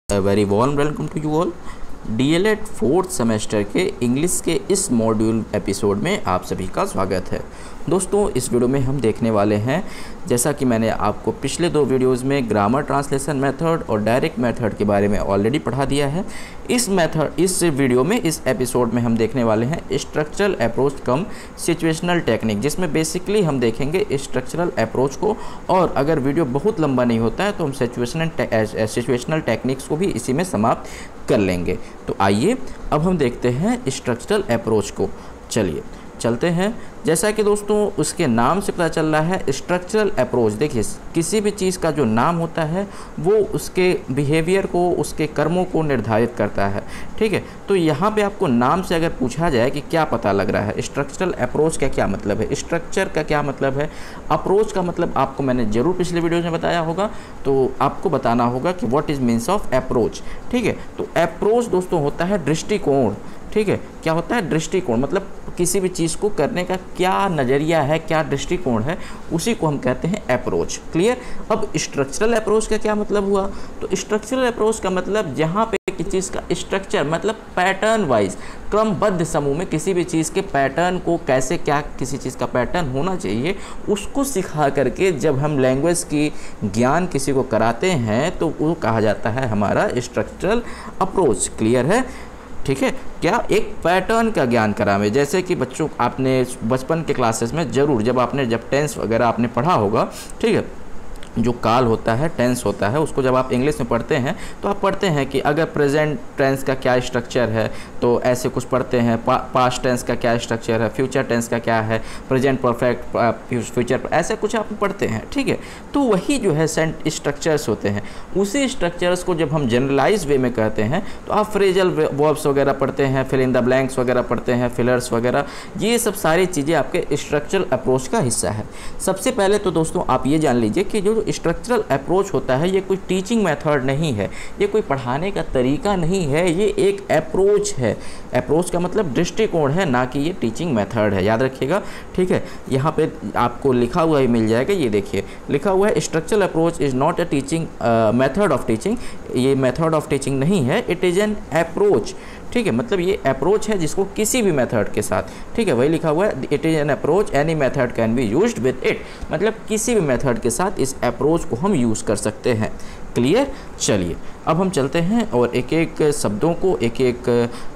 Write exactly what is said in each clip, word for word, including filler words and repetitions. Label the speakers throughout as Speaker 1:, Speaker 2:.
Speaker 1: A very warm welcome to you all. DElEd fourth semester के English के इस module episode में आप सभी का स्वागत है। दोस्तों, इस वीडियो में हम देखने वाले हैं, जैसा कि मैंने आपको पिछले दो वीडियोस में ग्रामर ट्रांसलेशन मेथड और डायरेक्ट मेथड के बारे में ऑलरेडी पढ़ा दिया है। इस मेथड इस वीडियो में इस एपिसोड में हम देखने वाले हैं structural approach cum situational technique, जिसमें बेसिकली हम देखेंगे स्ट्रक्चरल अप्रोच को। और अगर वीडियो बहुत लंबा नहीं होता है तो हम सिचुएशनल सिचुएशनल टेक्निक्स को भी इसी में समाप्त कर लेंगे। तो आइए अब हम देखते हैं स्ट्रक्चरल अप्रोच को। चलिए चलते हैं। जैसा कि दोस्तों उसके नाम से पता चल रहा है, स्ट्रक्चरल अप्रोच। देखिए, किसी भी चीज़ का जो नाम होता है वो उसके बिहेवियर को, उसके कर्मों को निर्धारित करता है। ठीक है, तो यहाँ पे आपको नाम से अगर पूछा जाए कि क्या पता लग रहा है, स्ट्रक्चरल अप्रोच का क्या मतलब है, स्ट्रक्चर का क्या मतलब है, अप्रोच का मतलब आपको मैंने ज़रूर पिछले वीडियो में बताया होगा, तो आपको बताना होगा कि what is means of approach. ठीक है, तो अप्रोच दोस्तों होता है दृष्टिकोण। ठीक है, क्या होता है? दृष्टिकोण। मतलब किसी भी चीज़ को करने का क्या नज़रिया है, क्या दृष्टिकोण है, उसी को हम कहते हैं अप्रोच। क्लियर? अब स्ट्रक्चरल अप्रोच का क्या मतलब हुआ? तो स्ट्रक्चरल अप्रोच का मतलब जहाँ पे किसी चीज़ का स्ट्रक्चर, मतलब पैटर्न वाइज, क्रमबद्ध समूह में किसी भी चीज़ के पैटर्न को कैसे, क्या किसी चीज़ का पैटर्न होना चाहिए, उसको सिखा करके जब हम लैंग्वेज की ज्ञान किसी को कराते हैं तो वो कहा जाता है हमारा स्ट्रक्चरल अप्रोच। क्लियर है? ठीक है, क्या एक पैटर्न का ज्ञान करावे। जैसे कि बच्चों, आपने बचपन के क्लासेस में ज़रूर, जब आपने जब टेंस वगैरह आपने पढ़ा होगा, ठीक है, जो काल होता है, टेंस होता है, उसको जब आप इंग्लिश में पढ़ते हैं तो आप पढ़ते हैं कि अगर प्रेजेंट टेंस का क्या स्ट्रक्चर है, तो ऐसे कुछ पढ़ते हैं। पा, पास्ट टेंस का क्या स्ट्रक्चर है, फ्यूचर टेंस का क्या है, प्रेजेंट परफेक्ट, फ्यूचर, ऐसे कुछ आप पढ़ते हैं। ठीक है, तो वही जो है सेंट स्ट्रक्चर्स होते हैं। उसी स्ट्रक्चर्स को जब हम जनरलाइज वे में कहते हैं तो आप फ्रेजल वर्ब्स वगैरह पढ़ते हैं, फिल इन द ब्लैंक्स वगैरह पढ़ते हैं, फिलर्स वगैरह, ये सब सारी चीज़ें आपके स्ट्रक्चरल अप्रोच का हिस्सा है। सबसे पहले तो दोस्तों आप ये जान लीजिए कि जो स्ट्रक्चरल अप्रोच होता है ये कोई टीचिंग मेथड नहीं है, ये कोई पढ़ाने का तरीका नहीं है, ये एक अप्रोच है। अप्रोच का मतलब दृष्टिकोण है, ना कि ये टीचिंग मेथड है। याद रखिएगा। ठीक है, यहाँ पे आपको लिखा हुआ ही मिल जाएगा, ये देखिए लिखा हुआ है structural approach is not a teaching method of teaching. ये मेथड ऑफ टीचिंग नहीं है, इट इज़ एन अप्रोच। ठीक है, मतलब ये अप्रोच है जिसको किसी भी मेथड के साथ, ठीक है, वही लिखा हुआ है, it is an approach any method can be used with it. मतलब किसी भी मेथड के साथ इस अप्रोच को हम यूज़ कर सकते हैं। क्लियर? चलिए अब हम चलते हैं और एक एक शब्दों को, एक एक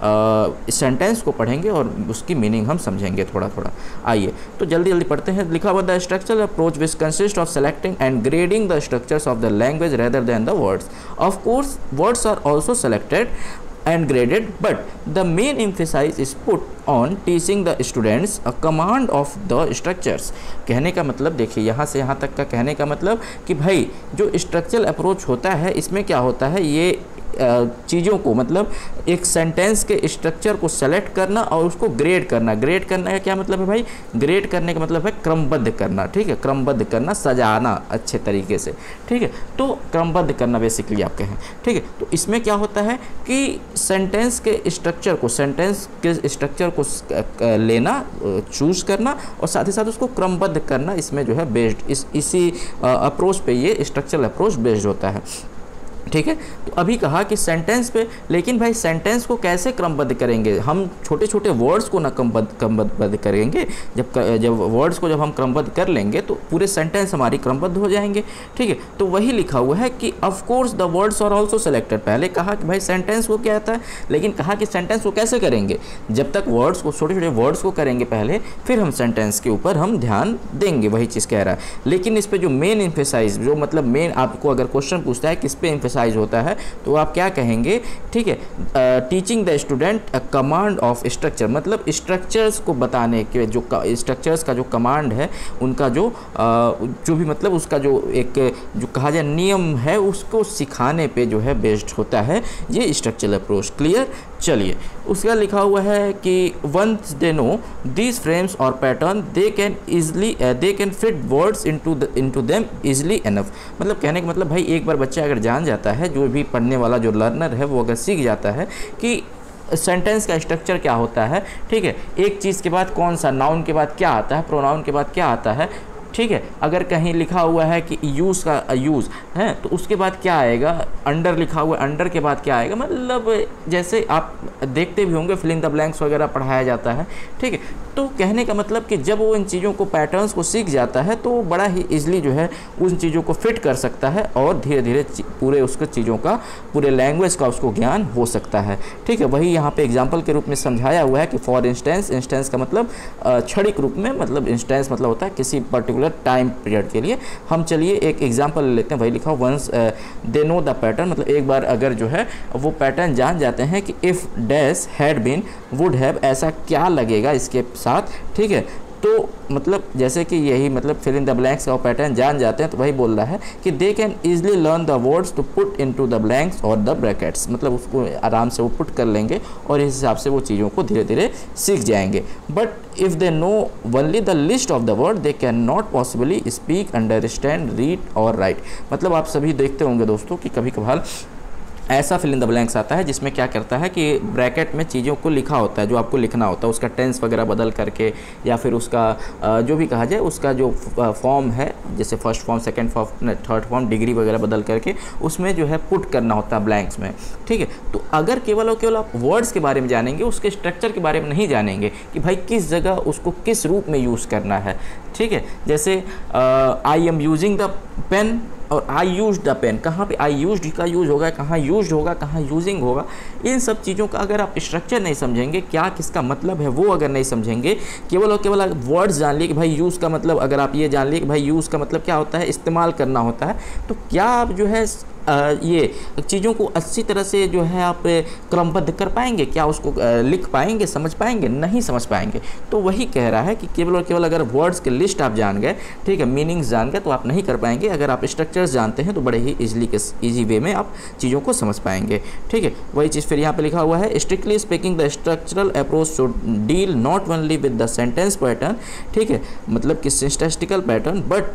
Speaker 1: सेंटेंस को पढ़ेंगे और उसकी मीनिंग हम समझेंगे थोड़ा थोड़ा। आइए तो जल्दी जल्दी पढ़ते हैं। लिखा हुआ the structural approach which consist of selecting and grading the structures of the language rather than the words. Of course words are also selected and graded, but the main emphasis is put on teaching the students a command of the structures। कहने का मतलब देखिए, यहाँ से यहाँ तक का कहने का मतलब कि भाई जो स्ट्रक्चरल अप्रोच होता है इसमें क्या होता है, ये चीज़ों को, मतलब एक सेंटेंस के स्ट्रक्चर को सेलेक्ट करना और उसको ग्रेड करना। ग्रेड करने का क्या मतलब है भाई? ग्रेड करने का मतलब है क्रमबद्ध करना। ठीक है, क्रमबद्ध करना, सजाना अच्छे तरीके से। ठीक है, तो क्रमबद्ध करना बेसिकली आप कहें। ठीक है, तो इसमें क्या होता है कि सेंटेंस के स्ट्रक्चर को, सेंटेंस के स्ट्रक्चर को लेना, चूज़ करना और साथ ही साथ उसको क्रमबद्ध करना, इसमें जो है बेस्ड, इस इसी अप्रोच पे ये स्ट्रक्चरल अप्रोच बेस्ड होता है। ठीक है, तो अभी कहा कि सेंटेंस पे, लेकिन भाई सेंटेंस को कैसे क्रमबद्ध करेंगे? हम छोटे छोटे वर्ड्स को ना क्रमबद्ध क्रमबद्ध करेंगे। जब जब वर्ड्स को जब हम क्रमबद्ध कर लेंगे तो पूरे सेंटेंस हमारी क्रमबद्ध हो जाएंगे। ठीक है, तो वही लिखा हुआ है कि of course the words are also selected. पहले कहा कि भाई सेंटेंस को क्या आता है, लेकिन कहा कि सेंटेंस को कैसे करेंगे? जब तक वर्ड्स को, छोटे छोटे वर्ड्स को करेंगे पहले, फिर हम सेंटेंस के ऊपर हम ध्यान देंगे। वही चीज़ कह रहा है। लेकिन इस पर जो मेन एम्फेसाइज, जो मतलब मेन आपको अगर क्वेश्चन पूछता है किस पे एम्फेसाइज होता है, तो आप क्या कहेंगे? ठीक है, teaching the student a command of structure, मतलब स्ट्रक्चर्स को बताने के, जो स्ट्रक्चर्स का जो कमांड है, उनका जो uh, जो भी मतलब उसका जो एक जो कहा जाए नियम है, उसको सिखाने पे जो है बेस्ड होता है ये स्ट्रक्चरल अप्रोच। क्लियर? चलिए, उसका लिखा हुआ है कि once they know these frames और pattern they can easily they can fit words into the into them easily enough. मतलब कहने का मतलब भाई एक बार बच्चा अगर जान जाता है, जो भी पढ़ने वाला जो लर्नर है वो अगर सीख जाता है कि सेंटेंस का स्ट्रक्चर क्या होता है। ठीक है, एक चीज़ के बाद कौन सा, नाउन के बाद क्या आता है, प्रोनाउन के बाद क्या आता है, ठीक है। अगर कहीं लिखा हुआ है कि यूज़ का यूज़ है तो उसके बाद क्या आएगा, अंडर लिखा हुआ है, अंडर के बाद क्या आएगा, मतलब जैसे आप देखते भी होंगे फिल इन द ब्लैंक्स वगैरह पढ़ाया जाता है, ठीक है। तो कहने का मतलब कि जब वो इन चीज़ों को, पैटर्न्स को सीख जाता है तो बड़ा ही ईजिली जो है उन चीज़ों को फिट कर सकता है और धीरे धीरे पूरे उसके चीज़ों का, पूरे लैंग्वेज का उसको ज्ञान हो सकता है, ठीक है। वही यहाँ पे एग्जांपल के रूप में समझाया हुआ है कि फॉर इंस्टेंस, इंस्टेंस का मतलब क्षणिक रूप में, मतलब इंस्टेंस मतलब होता है किसी पर्टिकुलर टाइम पीरियड के लिए। हम चलिए एक एग्जांपल ले लेते हैं, वही लिखा once they know the pattern, मतलब एक बार अगर जो है वो पैटर्न जान जाते हैं कि if dash had been would have, ऐसा क्या लगेगा इसके साथ, ठीक है। तो मतलब जैसे कि यही मतलब फिल इन द ब्लैंक्स का पैटर्न जान जाते हैं तो वही बोल रहा है कि they can easily learn the words to put into the blanks और द ब्रैकेट्स, मतलब उसको आराम से वो पुट कर लेंगे और इस हिसाब से वो चीज़ों को धीरे धीरे सीख जाएंगे। But if they know only the list of the word they can not possibly speak, understand, read और राइट। मतलब आप सभी देखते होंगे दोस्तों कि कभी कभार ऐसा फिल इन द ब्लैंक्स आता है जिसमें क्या करता है कि ब्रैकेट में चीज़ों को लिखा होता है जो आपको लिखना होता है, उसका टेंस वगैरह बदल करके या फिर उसका जो भी कहा जाए उसका जो फॉर्म है, जैसे first form, second form, third form, degree वगैरह बदल करके उसमें जो है पुट करना होता है ब्लैंक्स में, ठीक है। तो अगर केवल और केवल आप वर्ड्स के बारे में जानेंगे, उसके स्ट्रक्चर के बारे में नहीं जानेंगे कि भाई किस जगह उसको किस रूप में यूज़ करना है, ठीक है। जैसे I am using the pen और आई यूज द पेन, कहाँ पे आई यूज का यूज होगा, कहाँ यूज होगा, कहाँ यूजिंग होगा, इन सब चीज़ों का अगर आप स्ट्रक्चर नहीं समझेंगे, क्या किसका मतलब है वो अगर नहीं समझेंगे, केवल और केवल वर्ड्स जान लिए कि भाई यूज़ का मतलब, अगर आप ये जान लिए कि भाई यूज़ का मतलब क्या होता है, इस्तेमाल करना होता है, तो क्या आप जो है आ, ये चीज़ों को अच्छी तरह से जो है आप क्रमबद्ध कर पाएंगे, क्या उसको आ, लिख पाएंगे, समझ पाएंगे, नहीं समझ पाएंगे। तो वही कह रहा है कि केवल और केवल अगर वर्ड्स के लिस्ट आप जान गए, ठीक है, मीनिंग्स जान गए, तो आप नहीं कर पाएंगे। अगर आप स्ट्रक्चर्स जानते हैं तो बड़े ही ईजिली के ईजी वे में आप चीज़ों को समझ पाएंगे, ठीक है। वही चीज़ फिर यहाँ पे लिखा हुआ है, strictly speaking the structural approach should deal not only with the sentence pattern, ठीक है, मतलब कि syntactical pattern, but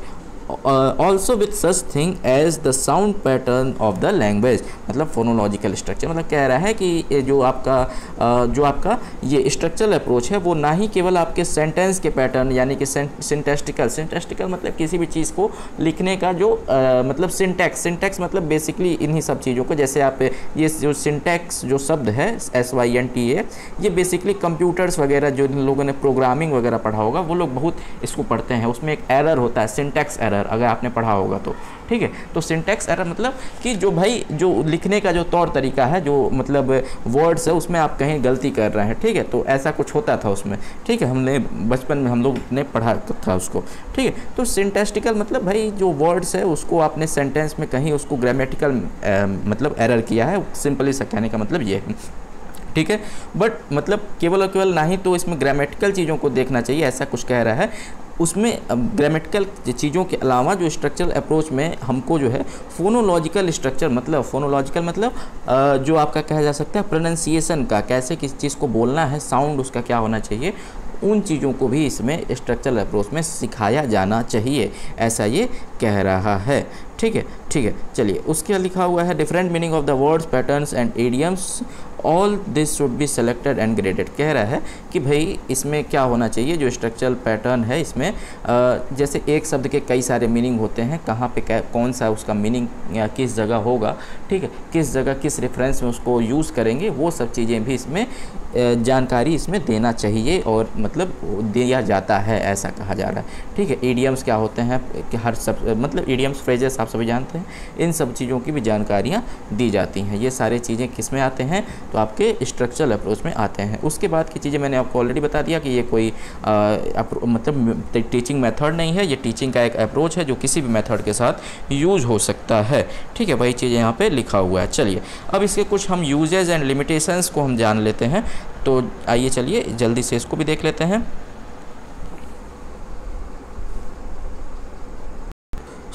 Speaker 1: also with such thing as the sound pattern of the language, मतलब फोनोलॉजिकल स्ट्रक्चर। मतलब कह रहा है कि ये जो आपका uh, जो आपका ये स्ट्रक्चरल अप्रोच है वो ना ही केवल आपके सेंटेंस के पैटर्न, यानी कि सिंटैक्टिकल, सिंटैक्टिकल मतलब किसी भी चीज़ को लिखने का जो uh, मतलब सिंटैक्स, सिंटैक्स मतलब बेसिकली इन्हीं सब चीज़ों को, जैसे आप ये जो सिंटैक्स जो शब्द है S Y N T A, ये बेसिकली कंप्यूटर्स वगैरह जो लोगों ने प्रोग्रामिंग वगैरह पढ़ा होगा वो लोग बहुत इसको पढ़ते हैं। उसमें एक एरर होता है, सिंटैक्स एरर, अगर आपने पढ़ा होगा तो, ठीक है। तो सिंटैक्स एरर मतलब कि जो भाई जो लिखने का जो तौर तरीका है, जो मतलब वर्ड्स है उसमें आप कहीं गलती कर रहे हैं, ठीक है। तो ऐसा कुछ होता था उसमें, ठीक है, हमने बचपन में हम लोग ने पढ़ा था उसको, ठीक है। तो सिंटैक्टिकल मतलब भाई जो वर्ड्स है उसको आपने सेंटेंस में कहीं उसको ग्रामेटिकल मतलब एरर किया है, सिंपली सा कहने का मतलब ये है, ठीक है। बट मतलब केवल और केवल ना ही तो इसमें ग्रामेटिकल चीज़ों को देखना चाहिए, ऐसा कुछ कह रहा है। उसमें ग्रामेटिकल चीज़ों के अलावा जो स्ट्रक्चरल अप्रोच में हमको जो है फोनोलॉजिकल स्ट्रक्चर, मतलब फोनोलॉजिकल मतलब जो आपका कहा जा सकता है प्रोनाउंसिएशन का, कैसे किस चीज़ को बोलना है, साउंड उसका क्या होना चाहिए, उन चीज़ों को भी इसमें स्ट्रक्चरल अप्रोच में सिखाया जाना चाहिए, ऐसा ये कह रहा है, ठीक है। ठीक है, चलिए उसके लिखा हुआ है different meaning of the words, patterns and idioms, all this should be selected and graded. कह रहा है कि भाई इसमें क्या होना चाहिए, जो स्ट्रक्चरल पैटर्न है इसमें जैसे एक शब्द के कई सारे मीनिंग होते हैं, कहाँ पे कौन सा उसका मीनिंग या किस जगह होगा, ठीक है, किस जगह किस रेफरेंस में उसको यूज़ करेंगे, वो सब चीज़ें भी इसमें जानकारी इसमें देना चाहिए और मतलब दिया जाता है, ऐसा कहा जा रहा है, ठीक है। इडियम्स क्या होते हैं कि हर सब मतलब इडियम्स फ्रेजेस आप सभी जानते हैं, इन सब चीज़ों की भी जानकारियाँ दी जाती हैं। ये सारे चीज़ें किस में आते हैं, तो आपके स्ट्रक्चरल अप्रोच में आते हैं। उसके बाद की चीज़ें मैंने आपको ऑलरेडी बता दिया कि ये कोई आ, मतलब टीचिंग मेथड नहीं है, ये टीचिंग का एक अप्रोच है जो किसी भी मेथड के साथ यूज हो सकता है, ठीक है। वही चीज़ें यहाँ पे लिखा हुआ है। चलिए अब इसके कुछ हम यूजेज एंड लिमिटेशंस को हम जान लेते हैं, तो आइए चलिए जल्दी से इसको भी देख लेते हैं।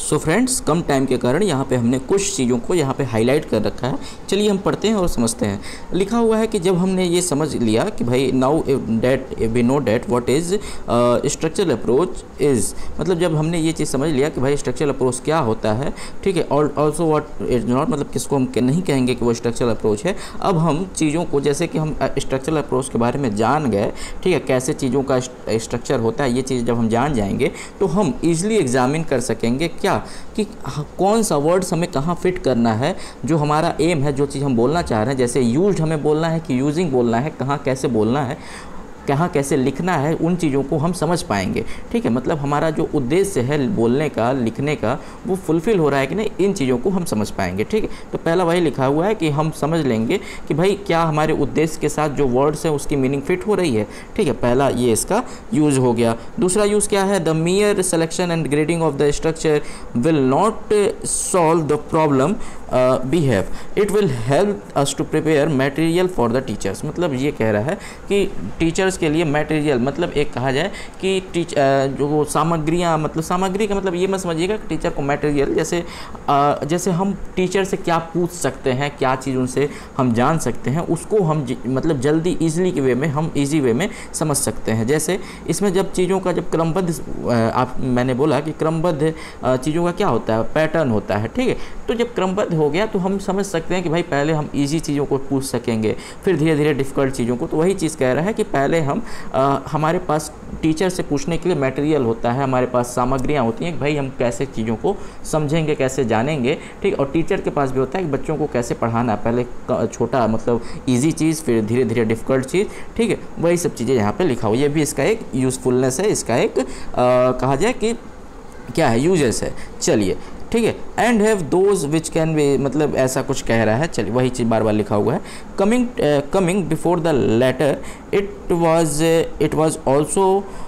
Speaker 1: सो so फ्रेंड्स, कम टाइम के कारण यहाँ पे हमने कुछ चीज़ों को यहाँ पे हाईलाइट कर रखा है। चलिए हम पढ़ते हैं और समझते हैं। लिखा हुआ है कि जब हमने ये समझ लिया कि भाई now that we know that what is structural approach is, मतलब जब हमने ये चीज़ समझ लिया कि भाई स्ट्रक्चरल अप्रोच क्या होता है, ठीक है, और ऑल्सो व्हाट इज नॉट, मतलब किसको हम नहीं कहेंगे कि वो स्ट्रक्चरल अप्रोच है। अब हम चीज़ों को, जैसे कि हम स्ट्रक्चरल अप्रोच के बारे में जान गए, ठीक है, कैसे चीज़ों का स्ट्रक्चर होता है, ये चीज़ जब हम जान जाएंगे तो हम ईजिली एग्जामिन कर सकेंगे क्या कि कौन सा वर्ड्स हमें कहाँ फिट करना है, जो हमारा एम है, जो चीज़ हम बोलना चाह रहे हैं। जैसे यूज्ड हमें बोलना है कि यूजिंग बोलना है, कहाँ कैसे बोलना है, कहाँ कैसे लिखना है, उन चीज़ों को हम समझ पाएंगे। ठीक है, मतलब हमारा जो उद्देश्य है बोलने का, लिखने का, वो फुलफ़िल हो रहा है कि नहीं, इन चीज़ों को हम समझ पाएंगे। ठीक है, तो पहला वही लिखा हुआ है कि हम समझ लेंगे कि भाई क्या हमारे उद्देश्य के साथ जो वर्ड्स हैं उसकी मीनिंग फिट हो रही है। ठीक है, पहला ये इसका यूज़ हो गया। दूसरा यूज़ क्या है, the mere selection and grading of the structure will not solve the problem we have, it will help us to prepare material for the teachers. मतलब ये कह रहा है कि टीचर्स के लिए मटेरियल, मतलब एक कहा जाए कि टीच जो सामग्रियाँ, मतलब सामग्री का मतलब ये मत समझिएगा कि टीचर को मटेरियल, जैसे आ, जैसे हम टीचर से क्या पूछ सकते हैं, क्या चीज़ उनसे हम जान सकते हैं, उसको हम ज, मतलब जल्दी ईजिली के वे में, हम ईजी वे में समझ सकते हैं। जैसे इसमें जब चीज़ों का जब क्रमबद्ध, आप मैंने बोला कि क्रमबद्ध चीज़ों का क्या होता है, पैटर्न होता है। ठीक है, तो जब क्रमबद्ध हो गया तो हम समझ सकते हैं कि भाई पहले हम इजी चीज़ों को पूछ सकेंगे, फिर धीरे धीरे डिफ़िकल्ट चीज़ों को। तो वही चीज़ कह रहा है कि पहले हम आ, हमारे पास टीचर से पूछने के लिए मटेरियल होता है, हमारे पास सामग्रियाँ होती हैं कि भाई हम कैसे चीज़ों को समझेंगे, कैसे जानेंगे। ठीक, और टीचर के पास भी होता है कि बच्चों को कैसे पढ़ाना, पहले छोटा मतलब ईजी चीज़, फिर धीरे धीरे डिफ़िकल्ट चीज़। ठीक है, वही सब चीज़ें यहाँ पर लिखा हुआ, ये भी इसका एक यूज़फुलनेस है, इसका एक आ, कहा जाए कि क्या है, यूजेस है। चलिए, ठीक है, and have those which can be, मतलब ऐसा कुछ कह रहा है। चलिए, वही चीज़ बार बार लिखा हुआ है। Coming coming before the letter it was it was also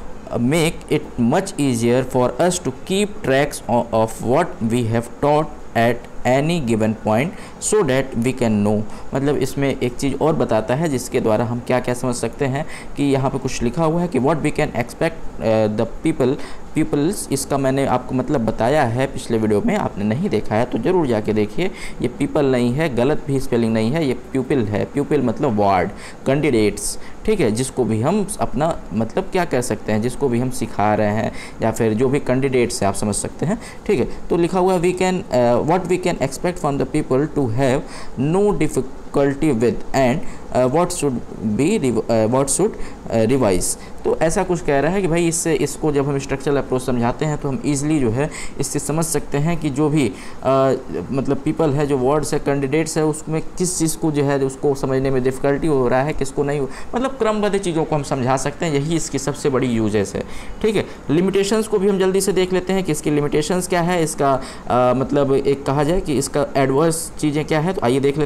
Speaker 1: make it much easier for us to keep tracks of what we have taught at any given point so that we can know. मतलब इसमें एक चीज़ और बताता है जिसके द्वारा हम क्या क्या समझ सकते हैं कि यहाँ पे कुछ लिखा हुआ है कि what we can expect the people peoples. इसका मैंने आपको मतलब बताया है पिछले वीडियो में, आपने नहीं देखा है तो ज़रूर जाके देखिए। ये पीपल नहीं है, गलत भी स्पेलिंग नहीं है, ये प्यूपिल है। प्यूपिल मतलब वार्ड, कैंडिडेट्स, ठीक है, जिसको भी हम अपना मतलब क्या कह सकते हैं, जिसको भी हम सिखा रहे हैं या फिर जो भी कैंडिडेट्स है, आप समझ सकते हैं। ठीक है, तो लिखा हुआ है we can what we can expect from the people to have no difficulty with and what should be what should revise. तो ऐसा कुछ कह रहा है कि भाई इससे इसको जब हम स्ट्रक्चरल अप्रोच समझाते हैं तो हम इजीली जो है इससे समझ सकते हैं कि जो भी आ, मतलब पीपल है, जो वर्ड्स है, कैंडिडेट्स है, उसमें किस चीज़ को जो है उसको समझने में डिफ़िकल्टी हो रहा है, किसको नहीं हो, मतलब क्रमबद्ध चीज़ों को हम समझा सकते हैं। यही इसकी सबसे बड़ी यूजेस है। ठीक है, लिमिटेशंस को भी हम जल्दी से देख लेते हैं कि इसकी लिमिटेशंस क्या है, इसका आ, मतलब एक कहा जाए कि इसका एडवर्स चीज़ें क्या है। तो आइए देख लेते हैं।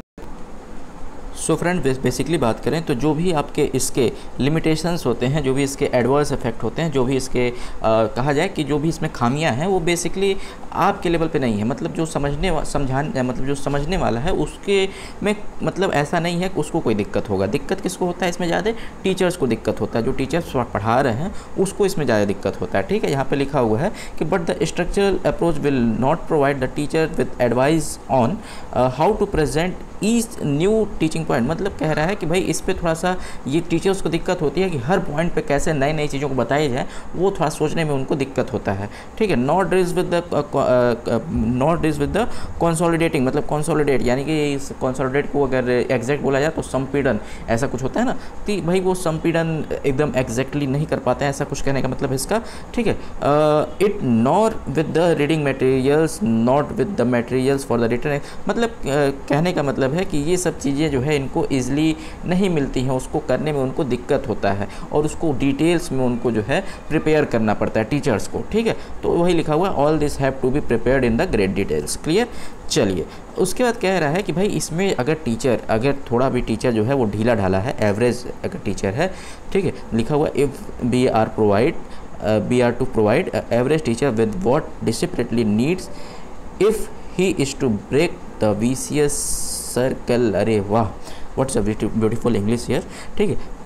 Speaker 1: सो फ्रेंड, बेसिकली बात करें तो जो भी आपके इसके लिमिटेशंस होते हैं, जो भी इसके एडवर्स इफेक्ट होते हैं, जो भी इसके आ, कहा जाए कि जो भी इसमें खामियां हैं, वो बेसिकली आपके लेवल पे नहीं है। मतलब जो समझने समझाने मतलब जो समझने वाला है उसके में मतलब ऐसा नहीं है कि उसको कोई दिक्कत होगा। दिक्कत किसको होता है इसमें ज़्यादा? टीचर्स को दिक्कत होता है। जो टीचर्स पढ़ा रहे हैं उसको इसमें ज़्यादा दिक्कत होता है। ठीक है, यहाँ पर लिखा हुआ है कि but the structural approach will not provide the teacher with advice on how to present each new teaching point. मतलब कह रहा है कि भाई इस पर थोड़ा सा ये टीचर्स को दिक्कत होती है कि हर पॉइंट पे कैसे नई नई चीज़ों को बताई जाए, वो थोड़ा सोचने में उनको दिक्कत होता है। ठीक है, not deals with the not deals with the consolidating, मतलब कंसोलिडेट यानी कि इस कंसोलिडेट को अगर एग्जैक्ट बोला जाए तो संपीड़न, ऐसा कुछ होता है ना, तो भाई वो संपीड़न एकदम एग्जैक्टली नहीं कर पाते हैं, ऐसा कुछ कहने का मतलब इसका। ठीक है, it nor with the reading materials not with the materials for the written, मतलब uh, कहने का मतलब है कि ये सब चीज़ें जो है इनको ईजिली नहीं मिलती हैं, उसको करने में उनको दिक्कत होता है और उसको डिटेल्स में उनको जो है प्रिपेयर करना पड़ता है टीचर्स को। ठीक है, तो वही लिखा हुआ है all this have to be prepared in the great details. Clear. चलिए, उसके बाद कह रहा है कि भाई इसमें अगर टीचर अगर थोड़ा भी टीचर जो है वो ढीला ढाला है, एवरेज अगर टीचर है, ठीक है, लिखा हुआ if be are provide be are to provide average teacher with what disciplinely needs if he is to break the vicious circle. अरे वाह, what's a beautiful English here. ठीक है,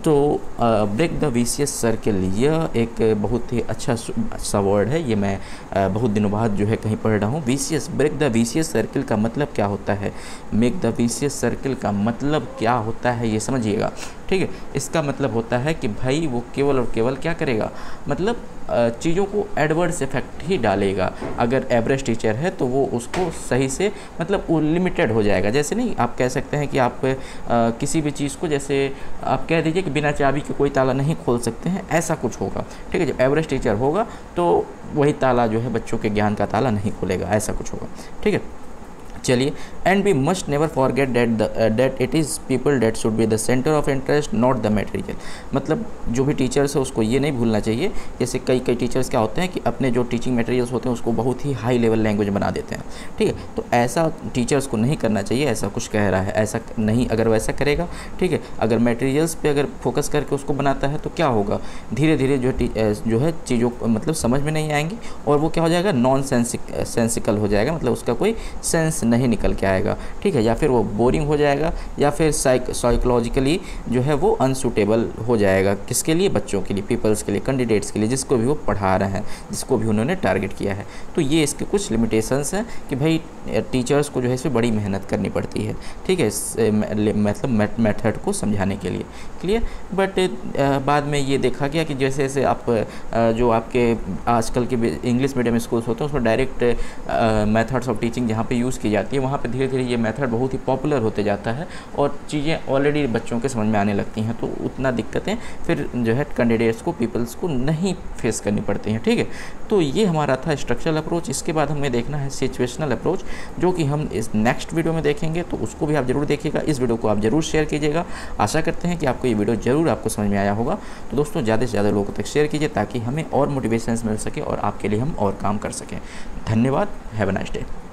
Speaker 1: तो ब्रेक द विशियस सर्किल, यह एक बहुत ही अच्छा सा वर्ड है, ये मैं uh, बहुत दिनों बाद जो है कहीं पढ़ रहा हूँ। Vicious, break the vicious circle का मतलब क्या होता है, मेक द विशियस सर्किल का मतलब क्या होता है, ये समझिएगा, ठीक है। इसका मतलब होता है कि भाई वो केवल और केवल क्या करेगा, मतलब चीज़ों को एडवर्स इफेक्ट ही डालेगा। अगर एवरेज टीचर है तो वो उसको सही से, मतलब वो लिमिटेड हो जाएगा। जैसे नहीं, आप कह सकते हैं कि आप आ, किसी भी चीज़ को, जैसे आप कह दीजिए कि बिना चाबी के कोई ताला नहीं खोल सकते हैं, ऐसा कुछ होगा, ठीक है। जब एवरेज टीचर होगा तो वही ताला जो है बच्चों के ज्ञान का ताला नहीं खोलेगा, ऐसा कुछ होगा, ठीक है। चलिए, and we must never forget that that it is people that should be the centre of interest, not the material. मतलब जो भी टीचर्स है उसको ये नहीं भूलना चाहिए। जैसे कई कई टीचर्स क्या होते हैं कि अपने जो टीचिंग मटेरियल्स होते हैं उसको बहुत ही हाई लेवल लैंग्वेज बना देते हैं, ठीक है। तो ऐसा टीचर्स को नहीं करना चाहिए, ऐसा कुछ कह रहा है, ऐसा नहीं। अगर वैसा करेगा, ठीक है, अगर मटेरियल्स पे अगर फोकस करके उसको बनाता है तो क्या होगा, धीरे धीरे जो जो है चीज़ों को मतलब समझ में नहीं आएंगी और वो क्या हो जाएगा, नॉन सेंसिकल हो जाएगा, मतलब उसका कोई सेंस नहीं निकल के आएगा, ठीक है। या फिर वो बोरिंग हो जाएगा, या फिर साइक साइकोलॉजिकली जो है वो अनसूटेबल हो जाएगा। किसके लिए, बच्चों के लिए, पीपल्स के लिए, कैंडिडेट्स के लिए, जिसको भी वो पढ़ा रहे हैं, जिसको भी उन्होंने टारगेट किया है। तो ये इसके कुछ लिमिटेशंस हैं कि भाई टीचर्स को जो है इसमें बड़ी मेहनत करनी पड़ती है, ठीक है, मतलब मेथड को समझाने के लिए, क्लियर। बट बाद में ये देखा गया कि जैसे जैसे आप जो आपके आजकल के इंग्लिश मीडियम स्कूल्स होते हैं उसमें डायरेक्ट मेथड्स ऑफ टीचिंग जहाँ पे यूज़ की जाती है, वहाँ पे धीरे धीरे ये मेथड बहुत ही पॉपुलर होते जाता है और चीज़ें ऑलरेडी बच्चों के समझ में आने लगती हैं, तो उतना दिक्कतें फिर जो है कैंडिडेट्स को, पीपल्स को नहीं फेस करनी पड़ती हैं, ठीक है। तो ये हमारा था स्ट्रक्चरल अप्रोच। इसके बाद हमें देखना है सिचुएशनल अप्रोच, जो कि हम इस नेक्स्ट वीडियो में देखेंगे, तो उसको भी आप जरूर देखिएगा। इस वीडियो को आप जरूर शेयर कीजिएगा। आशा करते हैं कि आपको ये वीडियो जरूर आपको समझ में आया होगा। तो दोस्तों, ज़्यादा से ज़्यादा लोगों तक शेयर कीजिए ताकि हमें और मोटिवेशन मिल सके और आपके लिए हम और काम कर सकें। धन्यवाद। Have a nice day.